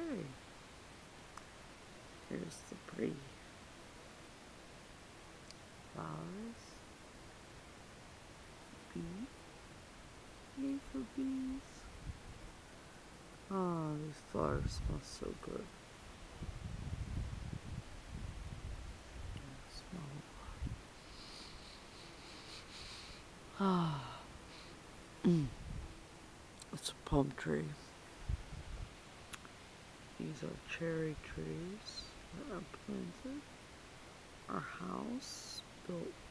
Okay. Here's the pretty flowers. Bee. Yay for bees. Oh, these flowers smell so good. Ah, it's a palm tree. These are cherry trees that are planted. Our house built